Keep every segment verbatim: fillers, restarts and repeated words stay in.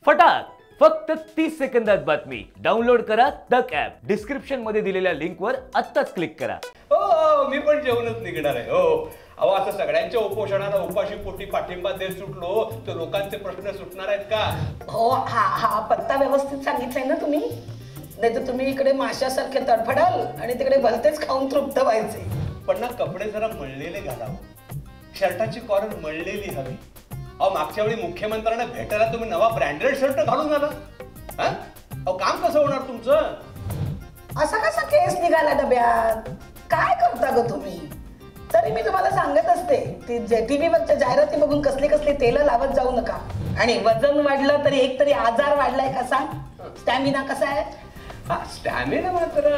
फटाक फक्त तीस सेकंदात बातमी डाउनलोड करा तक ऍप डिस्क्रिप्शन मध्ये दिलेल्या लिंकवर आत्ताच क्लिक करा। हो मी पण जेवणच निघणार आहे। हो अहो असं सगळ्यांच्या उपोषणाला उपाशी पोटी पाठिंबा देत सुटलो तर लोकांचे प्रश्न सुटणार आहेत का? हो हा हा पत्ता व्यवस्थित सांगितलाय ना तुम्ही, नाही तर तुम्ही इकडे माशासारखे तडफडाल आणि तिकडे भलतेच खाऊन तृप्त व्हायचे। पण ना कपडे जरा मळलेले घालावं, शर्टाची कॉलर मळलेली हवी। अहो मागच्या वेळी मुख्यमंत्र्यांना भेटायला तुम्ही नवा ब्रँडेड शर्ट घालून आला, हा? अहो काम कसं होणार तुमचं? असा कसा केस निघाला डब्यात? काय करता ग तुम्ही? तरी मी तुम्हाला सांगत असते ती टीव्ही वरच्या जाहिराती बघून कसली कसली तेल लावत जाऊ नका। आणि वजन वाढलं तरी एक तरी आजार वाढलाय का सांग? स्टॅमिना कसा आहे? हा स्टॅमिना मात्र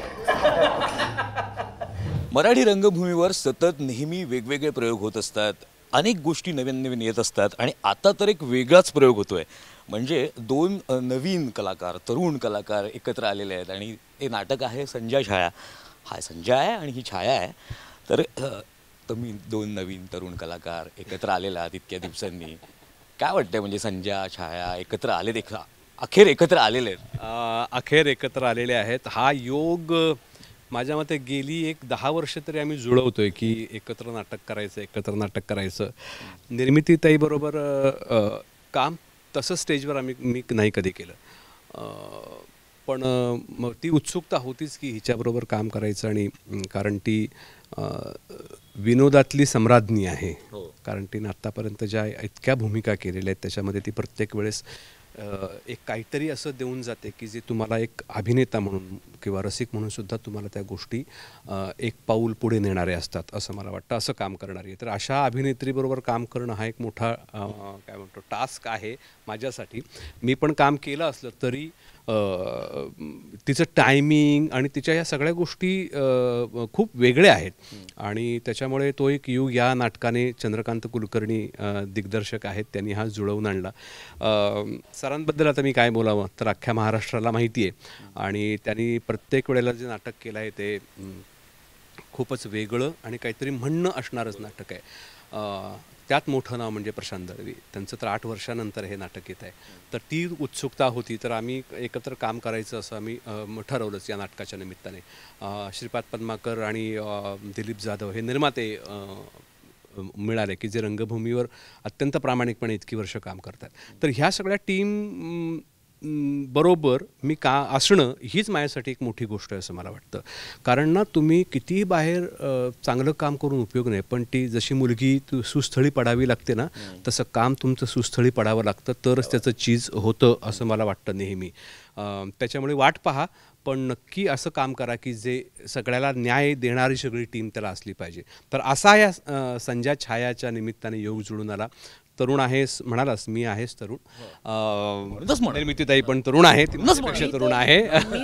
मराठी रंगभूमीवर सतत नेहमी वेगवेगळे प्रयोग होत असतात, अनेक गोष्टी नवीन नवीन येत असतात आणि आता तर एक वेगळाच प्रयोग होतोय। म्हणजे दोन नवीन कलाकार, तरुण कलाकार एकत्र आलेले आहेत आणि हे नाटक आहे संजय छाया। हा संजय आहे आणि ही छाया आहे। तर तुम्ही दोन नवीन तरुण कलाकार एकत्र आलेला आहात इतक्या दिवसांनी, काय वाटतंय? म्हणजे संजय छाया एकत्र आले, देखा अखेर एकत्र आलेले आहेत। अखेर एकत्र आलेले आहेत। हा योग माझ्या मते गेली एक दहा वर्ष तरी आम्ही जुळवतोय की एकत्र नाटक करायचं एकत्र नाटक करायचं। निर्मितीताईबरोबर काम तसं स्टेजवर आम्ही मी नाही कधी केलं, पण मग ती उत्सुकता होतीच की हिच्याबरोबर काम करायचं। आणि कारण ती विनोदातली सम्राज्ञी आहे, कारण तिने आत्तापर्यंत ज्या इतक्या भूमिका केलेल्या आहेत त्याच्यामध्ये ती प्रत्येक वेळेस एक काहीतरी असं देऊन जाते की जे तुम्हाला एक अभिनेता म्हणून किंवा रसिक म्हणून सुद्धा तुम्हाला त्या गोष्टी एक पाऊल पुढे नेणारे असतात असं मला वाटतं, असं काम करणारी। तर अशा अभिनेत्रीबरोबर काम करणं हा एक मोठा काय म्हणतो टास्क आहे माझ्यासाठी। मी पण काम केलं असलं तरी तिचं टायमिंग आणि तिच्या या सगळ्या गोष्टी खूप वेगळ्या आहेत आणि त्याच्यामुळे तो एक युग या नाटकाने चंद्रकांत कुलकर्णी दिग्दर्शक आहेत, त्यांनी हा जुळवून आणला। सरांबद्दल आता मी काय बोलावं, तर अख्ख्या महाराष्ट्राला माहिती आहे आणि त्यांनी प्रत्येक वेळेला जे नाटक केलं आहे ते खूपच वेगळं आणि काहीतरी म्हणणं असणारच नाटक आहे। त्यात मोठं नाव म्हणजे प्रशांत दळवी, त्यांचं तर आठ वर्षानंतर हे नाटक येत आहे। तर ती उत्सुकता होती, तर आम्ही एकत्र काम करायचं असं आम्ही ठरवलंच या नाटकाच्या निमित्ताने। श्रीपाद पद्माकर आणि दिलीप जाधव हे निर्माते मिळाले की जे रंगभूमीवर अत्यंत प्रामाणिकपणे इतकी वर्ष काम करतात। तर ह्या सगळ्या टीम बरोबर मी का असणं हीच माझ्यासाठी एक मोठी गोष्ट आहे असं मला वाटतं। कारण ना तुम्ही कितीही बाहेर चांगलं काम करून उपयोग नाही, पण ती जशी मुलगी तू सुस्थळी पडावी लागते ना, तसं काम तुमचं सुस्थळी पडावं लागतं तरच त्याचं चीज होतं असं मला वाटतं नेहमी। त्याच्यामुळे वाट पहा, पण नक्की असं काम करा की जे सगळ्याला न्याय देणारी सगळी टीम त्याला असली पाहिजे। तर असा या संजय छायाच्या निमित्ताने योग जुळून आला। तरुण आहेस म्हणालास, मी आहेस तरुण, निर्मितीताई पण तरुण आहे, तिपेक्षा तरुण आहे।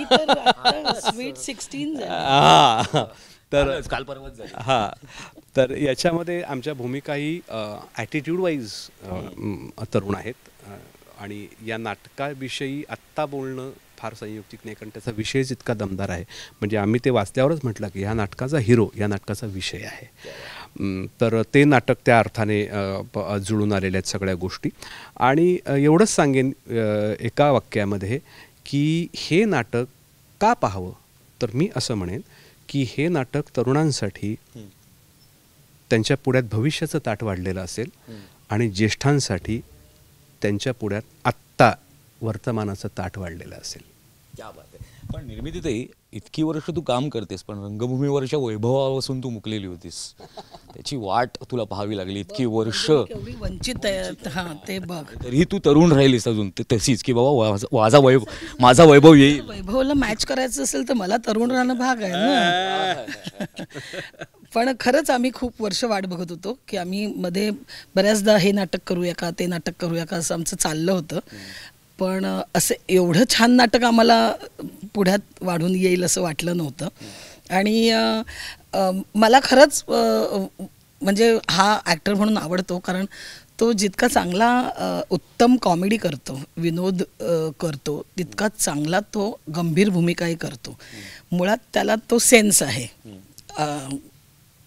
तर काल परवाच झालं। हां, तर याच्यामध्ये आमच्या भूमिकाही ॲटिट्यूड वाईज तरुण आहेत आणि या नाटकाविषयी आत्ता बोलणं फार संयुक्तिक नाही, कारण त्याचा विषयच इतका दमदार आहे। म्हणजे आम्ही ते वाचल्यावरच म्हटलं की ह्या नाटकाचा हिरो या नाटकाचा विषय आहे। तर ते नाटक त्या अर्थाने जुळून आलेल्या आहेत सगळ्या गोष्टी। आणि एवढंच सांगेन एका वाक्यामध्ये की हे नाटक का पाहावं, तर मी असं म्हणेन की हे नाटक तरुणांसाठी त्यांच्या पुढ्यात भविष्याचं ताट वाढलेलं असेल आणि ज्येष्ठांसाठी त्यांच्या पुढ्यात आत्ता वर्तमानाचं ताट वाढलेलं असेल। क्या बात आहे। पण निर्मितीताई, इतकी वर्ष तू काम करतेस पण रंगभूमीवरच्या वैभवापासून तू मुकलेली होतीस, त्याची वाट तुला पाहावी लागली इतकी वर्ष, केवढी वंचित आहे हां ते बघ। तरीही तू तरुण राहिलीस अजून तशीच की बाबा माझा वैभव माझा वैभव येईल। वैभवला मॅच करायचं असेल तर मला तरुण राहणं भाग आहे ना। पण खरंच आम्ही खूप वर्ष वाट बघत होतो की आम्ही मध्ये बऱ्याचदा हे नाटक करूया का ते नाटक करूया का असं आमचं चाललं होतं, पण असं एवढं छान नाटक आम्हाला पुढ्यात वाढून येईल असं वाटलं नव्हतं। आणि मला खरंच म्हणजे हा ॲक्टर म्हणून आवडतो, कारण तो जितका चांगला उत्तम कॉमेडी करतो, विनोद करतो, तितकाच चांगला तो गंभीर भूमिकाही करतो। मुळात त्याला तो सेन्स आहे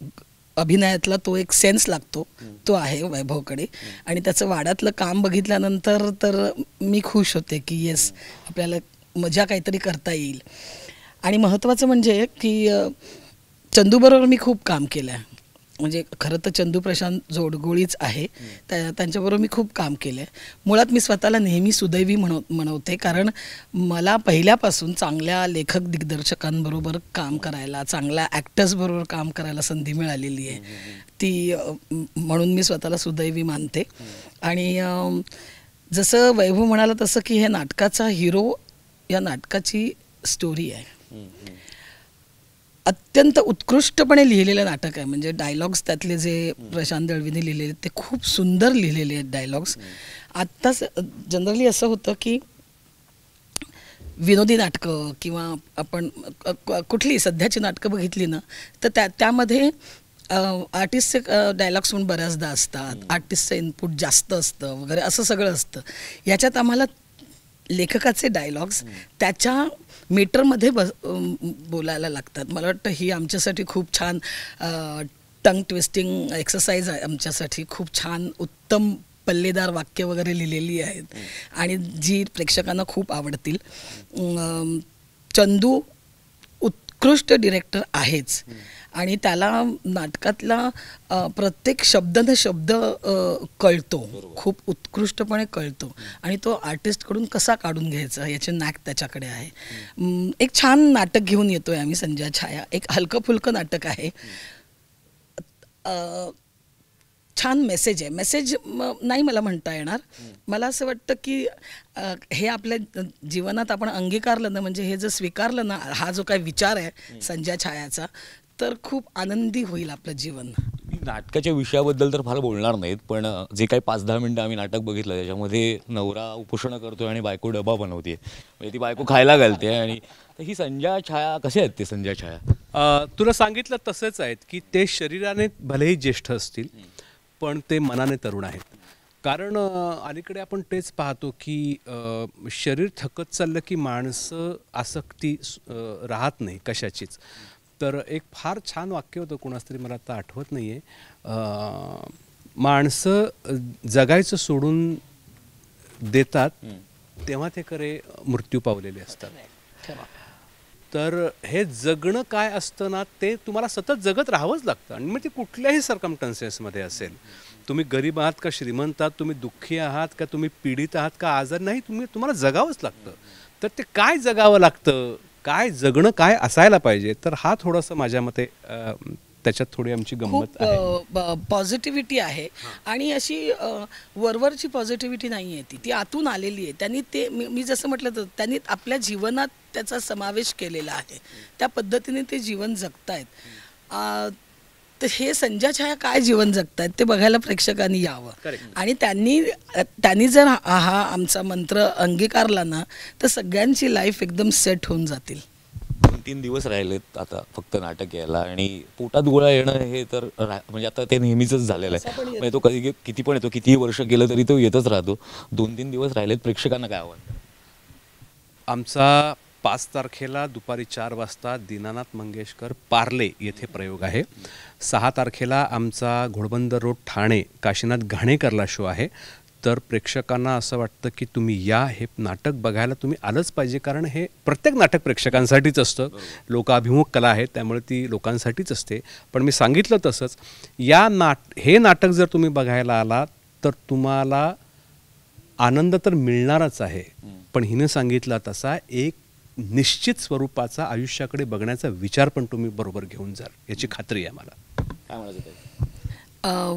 अभिनयातला तो एक सेन्स लागतो तो आहे वैभवकडे. आणि त्याचं वाड्यातलं काम बघितल्यानंतर तर मी खुश होते की येस आपल्याला मजा काहीतरी करता येईल. आणि महत्त्वाचं म्हणजे की अ, चंदूबरोबर मी खूप काम केलं आहे. म्हणजे खरं तर चंदू प्रशांत जोडगोळीच आहे, त्या त्यांच्याबरोबर मी खूप काम केलं आहे. मुळात मी स्वतःला नेहमी सुदैवी म्हणव म्हणवते कारण मला पहिल्यापासून चांगल्या लेखक दिग्दर्शकांबरोबर काम करायला, चांगल्या ॲक्टर्सबरोबर काम करायला संधी मिळालेली आहे. ती अ, म- म्हणून मी स्वतःला सुदैवी मानते. आणि अ, जसं वैभव म्हणाला तसं की हे नाटकाचा हिरो या नाटकाची स्टोरी आहे. अत्यंत उत्कृष्टपणे लिहिलेलं नाटक आहे. म्हणजे डायलॉग्स त्यातले जे प्रशांत दळवीने लिहिलेले ते खूप सुंदर लिहिलेले आहेत डायलॉग्स. आत्ताच जनरली असं होतं की विनोदी नाटकं किंवा आपण क- क- कुठली सध्याची नाटकं बघितली ना तर त्या त्यामध्ये आर्टिस्टचे डायलॉग्स पण बऱ्याचदा असतात, आर्टिस्टचं इनपुट जास्त असतं वगैरे असं सगळं असतं. याच्यात आम्हाला लेखकाचे डायलॉग्स त्याच्या मीटरमध्ये बस अम, बोलायला लागतात. मला वाटतं ही आमच्यासाठी खूप छान टंग ट्विस्टिंग एक्सरसाइज आहे. आमच्यासाठी खूप छान उत्तम पल्लेदार वाक्य वगैरे लिहिलेली आहेत आणि जी प्रेक्षकांना खूप आवडतील. अम, चंदू उत्कृष्ट डिरेक्टर आहेच आणि त्याला नाटकातला अ, प्रत्येक शब्द न शब्द अ, कळतो, खूप उत्कृष्टपणे कळतो आणि तो आर्टिस्टकडून कसा काढून घ्यायचा याचे नॅक त्याच्याकडे आहे. अम, एक छान नाटक घेऊन येतोय आम्ही संजय छाया. एक हलकं फुलकं नाटक आहे. अ, छान मेसेज आहे. मेसेज नाही मला म्हणता येणार. मला असं वाटतं की अ, हे आपल्या जीवनात आपण अंगीकारलं ना, म्हणजे हे जर स्वीकारलं ना हा जो काही विचार आहे संजय छायाचा, तर खूप आनंदी होईल आपलं जीवन. मी नाटकाच्या विषयाबद्दल तर फार बोलणार नाहीत, पण अ, जे काही पाच दहा मिनटं आम्ही नाटक बघितलं त्याच्यामध्ये नवरा उपोषण करतोय आणि बायको डबा बनवते, म्हणजे ती बायको खायला घालते. आणि तर ही संजय छाया कसे आहेत ते संजय छाया? अ, तुला सांगितलं तसंच आहेत की ते शरीराने भलेही ज्येष्ठ असतील पण ते मनाने तरुण आहेत. कारण अ, अलीकडे आपण तेच पाहतो की अ, शरीर थकत चाललं की माणसं आसक्ती अ, राहत नाही कशाचीच. तर एक फार छान वाक्य होतं कोणाच तरी, मला आता आठवत नाही आहे. माणसं अ, जगायचं सोडून देतात तेव्हा ते खरे मृत्यू पावलेले असतात. तर हे जगणं काय असतं ना, ते तुम्हाला सतत जगत राहावंच लागतं. आणि मग ते कुठल्याही सर्कमस्टन्सेसमध्ये असेल, तुम्ही गरीब आहात का श्रीमंत आहात, तुम्ही दुःखी आहात का तुम्ही पीडित आहात का आजार नाही, तुम्ही तुम्हाला जगावंच लागतं. तर ते काय जगावं लागतं, काय जगणं काय असायला पाहिजे, तर हा थोडासा माझ्या मते अ, त्याच्यात थोडी आमची गंमत खूप आहे. पॉझिटिव्हिटी आहे आणि अशी अ, वरवरची पॉझिटिव्हिटी नाही आहे ती ती आतून आलेली आहे. त्यांनी ते मी मी जसं म्हटलं तर त्यांनी आपल्या जीवनात त्याचा समावेश केलेला आहे. त्या पद्धतीने ते जीवन जगतायत. अ, तर हे संजय छाया काय जीवन जगतायत ते बघायला प्रेक्षकांनी यावं. आणि त्यांनी त्यांनी जर हा हा आमचा मंत्र अंगीकारला ना तर सगळ्यांची लाईफ एकदम सेट होऊन जातील. दोन तीन दिवस राहिलेत आता फक्त नाटक यायला, आणि पोटात गोळा येणं हे तर रा- म्हणजे आता ते नेहमीच झालेलं आहे. म्हणजे तो कधी किती पण येतो, कितीही वर्ष गेलं तरी तो येतच राहतो. दोन तीन दिवस राहिलेत, प्रेक्षकांना काय आवडतं? आमचा पाच तारखेला दुपारी चार वाजता दीनानाथ मंगेशकर पार्ले येथे प्रयोग आहे. सहा तारखेला आमचा घोडबंदर रोड ठाणे काशीनाथ घाणेकरला शो आहे. तर प्रेक्षकांना असं वाटतं की तुम्ही या, हे नाटक बघायला तुम्ही आलंच पाहिजे, कारण हे प्रत्येक नाटक प्रेक्षकांसाठीच असतं. लोकाभिमुख कला आहे त्यामुळे ती लोकांसाठीच असते. पण मी सांगितलं तसंच या नाट हे नाटक जर तुम्ही बघायला आलात तर तुम्हाला आनंद तर मिळणारच आहे, पण हिनं सांगितला तसा एक निश्चित स्वरूपाचा आयुष्याकडे बघण्याचा विचार पण तुम्ही बरोबर घेऊन जाल, याची खात्री आहे मला. काय म्हणायचं ते? अ,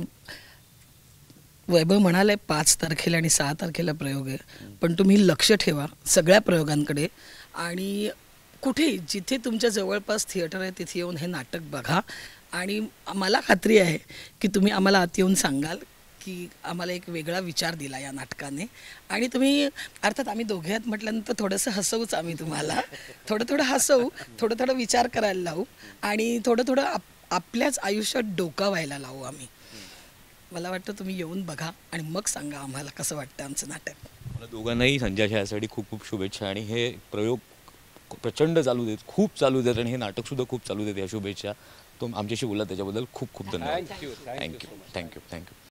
वैभव म्हणाले पाच तारखेला आणि सहा तारखेला प्रयोग आहे, पण तुम्ही लक्ष ठेवा सगळ्या प्रयोगांकडे आणि कुठेही जिथे तुमच्या जवळपास थिएटर आहे तिथे येऊन हे नाटक बघा. आणि मला खात्री आहे की तुम्ही आम्हाला आत येऊन सांगाल की आम्हाला एक वेगळा विचार दिला या नाटकाने. आणि तुम्ही अर्थात आम्ही दोघे आहेत म्हटल्यानंतर थोडंसं हसवूच आम्ही तुम्हाला, थोडं थोडं हसवू, थोडं थोडं विचार करायला लावू आणि थोडं थोडं आप आपल्याच आयुष्यात डोकावायला लावू आम्ही. मला वाटतं तुम्ही येऊन बघा आणि मग सांगा आम्हाला कसं वाटतं आमचं नाटक. मला दोघांनाही संजय छायासाठी खूप खूप शुभेच्छा, आणि हे प्रयोग प्रचंड चालू देत, खूप चालू देत, आणि हे नाटकसुद्धा खूप चालू देत. या शुभेच्छा. तो आमच्याशी बोलला त्याच्याबद्दल खूप खूप धन्यवाद थँक्यू थँक्यू थँक्यू